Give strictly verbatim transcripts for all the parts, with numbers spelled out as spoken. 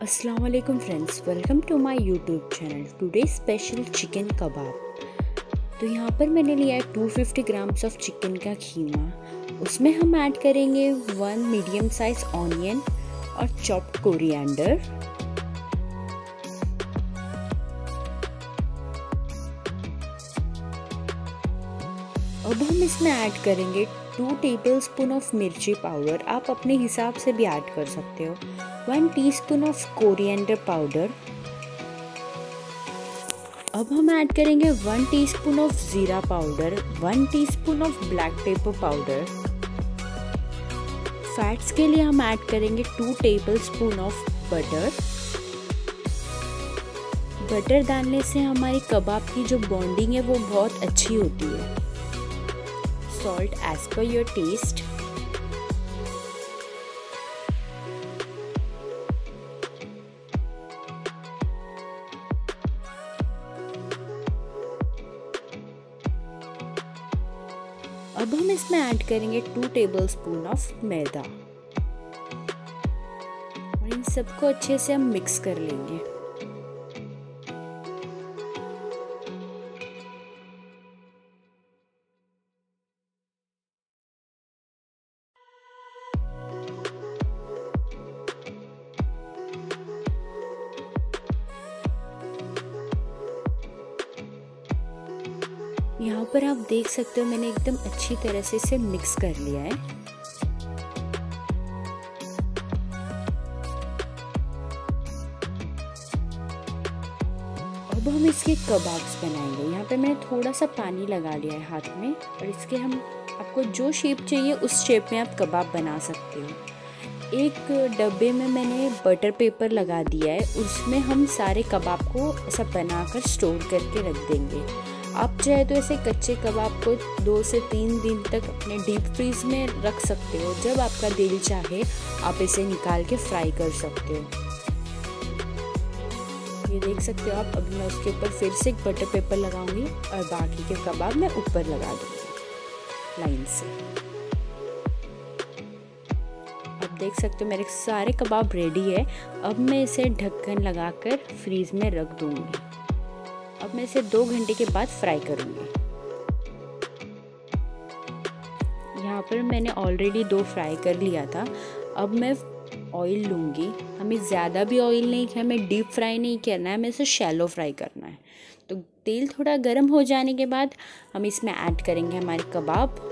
अस्सलाम वालेकुम friends, welcome to my YouTube channel. Today special chicken kebab. तो यहाँ पर मैंने लिया है two fifty grams of chicken का कीमा। उसमें हम ऐड करेंगे वन मीडियम साइज ऑनियन और चॉप्ड कोरिएंडर। अब हम इसमें ऐड करेंगे two tablespoon of mirchi powder. आप अपने हिसाब से भी ऐड कर सकते हो। One teaspoon of coriander powder. अब हम ऐड करेंगे one teaspoon of jeera powder, one teaspoon of black pepper powder. Fats के लिए हम ऐड करेंगे two tablespoon of butter. Butter डालने से हमारी कबाब की जो बॉन्डिंग है वो बहुत अच्छी होती है। Salt as per your taste. अब हम इसमें ऐड करेंगे टू टेबलस्पून ऑफ मैदा और इन सबको अच्छे से हम मिक्स कर लेंगे। यहाँ पर आप देख सकते हो मैंने एकदम अच्छी तरह से इसे मिक्स कर लिया है। अब हम इसके कबाब्स बनाएंगे। यहाँ पे मैंने थोड़ा सा पानी लगा लिया है हाथ में और इसके हम आपको जो शेप चाहिए उस शेप में आप कबाब बना सकते हो। एक डब्बे में मैंने बटर पेपर लगा दिया है, उसमें हम सारे कबाब को ऐसा बनाकर स्टोर करके रख देंगे। आप चाहे तो ऐसे कच्चे कबाब को दो से तीन दिन तक अपने डीप फ्रीज में रख सकते हो। जब आपका दिल चाहे आप इसे निकाल के फ्राई कर सकते हो। ये देख सकते हो आप। अब मैं उसके ऊपर फिर से एक बटर पेपर लगाऊंगी और बाकी के कबाब मैं ऊपर लगा दूंगी लाइन से। अब देख सकते हो मेरे सारे कबाब रेडी है। अब मैं इसे ढक्कन लगाकर फ्रीज में रख दूंगी। अब मैं इसे दो घंटे के बाद फ्राई करूंगी। यहाँ पर मैंने ऑलरेडी दो फ्राई कर लिया था। अब मैं ऑयल लूँगी। हमें ज़्यादा भी ऑयल नहीं, हमें डीप फ्राई नहीं करना है, हमें इसे शैलो फ्राई करना है। तो तेल थोड़ा गर्म हो जाने के बाद हम इसमें ऐड करेंगे हमारे कबाब।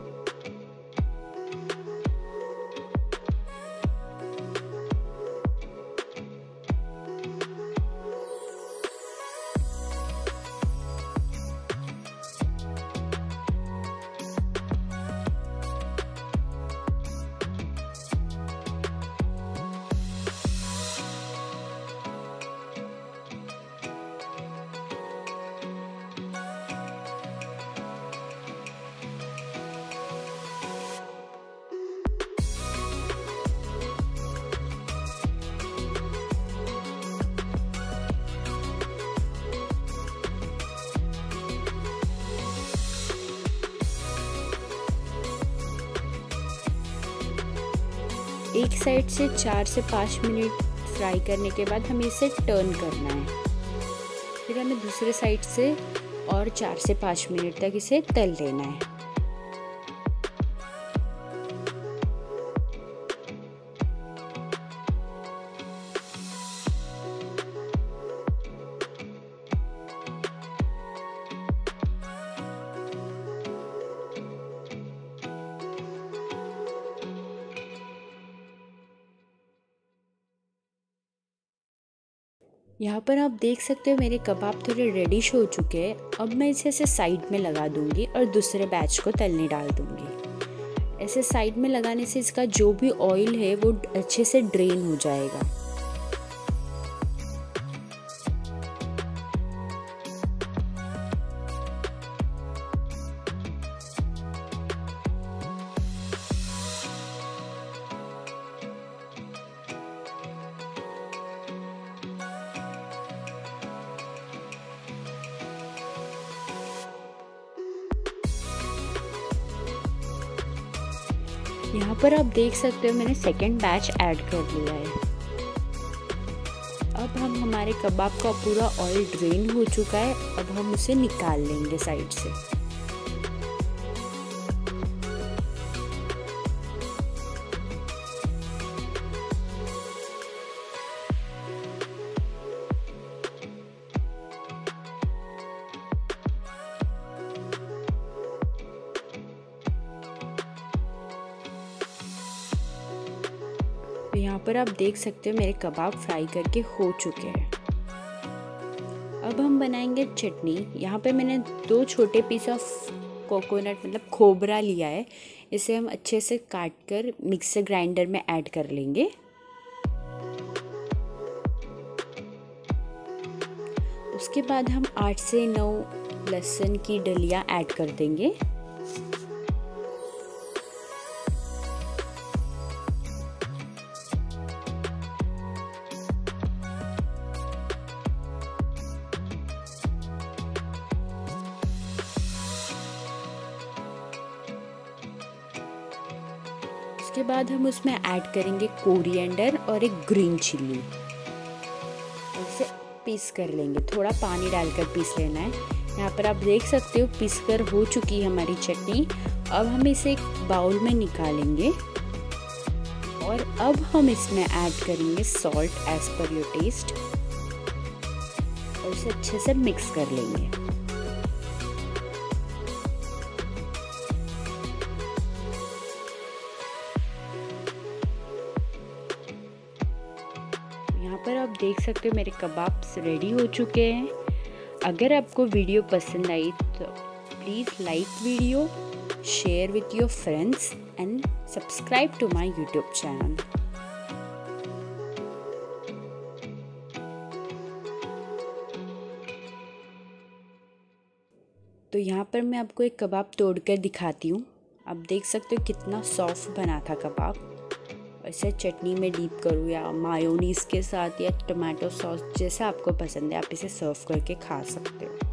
एक साइड से चार से पाँच मिनट फ्राई करने के बाद हमें इसे टर्न करना है। फिर हमें दूसरे साइड से और चार से पाँच मिनट तक इसे तल लेना है। यहाँ पर आप देख सकते हो मेरे कबाब थोड़े रेडिश हो चुके हैं। अब मैं इसे ऐसे साइड में लगा दूंगी और दूसरे बैच को तलने डाल दूंगी। ऐसे साइड में लगाने से इसका जो भी ऑयल है वो अच्छे से ड्रेन हो जाएगा। यहाँ पर आप देख सकते हो मैंने सेकेंड बैच ऐड कर लिया है। अब हम हमारे कबाब का पूरा ऑयल ड्रेन हो चुका है। अब हम उसे निकाल लेंगे साइड से। तो यहाँ पर आप देख सकते हो मेरे कबाब फ्राई करके हो चुके हैं। अब हम बनाएंगे चटनी। यहाँ पे मैंने दो छोटे पीस ऑफ कोकोनट मतलब खोबरा लिया है। इसे हम अच्छे से काट कर मिक्सर ग्राइंडर में ऐड कर लेंगे। उसके बाद हम आठ से नौ लहसुन की डलियाँ ऐड कर देंगे। उसके बाद हम उसमें ऐड करेंगे कोरिएंडर और एक ग्रीन चिल्ली। इसे पीस कर लेंगे, थोड़ा पानी डालकर पीस लेना है। यहाँ पर आप देख सकते हो पीस कर हो चुकी है हमारी चटनी। अब हम इसे एक बाउल में निकालेंगे और अब हम इसमें ऐड करेंगे salt as per your taste और इसे अच्छे से मिक्स कर लेंगे। यहाँ पर आप देख सकते हो मेरे कबाब रेडी हो चुके हैं। अगर आपको वीडियो पसंद आई तो please like video, share with your friends and subscribe to my YouTube channel. तो यहाँ पर मैं आपको एक कबाब तोड़कर दिखाती हूँ। आप देख सकते हो कितना सॉफ्ट बना था कबाब। इसे चटनी में डीप करो या मायोनीज़ के साथ या टमाटो सॉस, जैसा आपको पसंद है आप इसे सर्व करके खा सकते हो।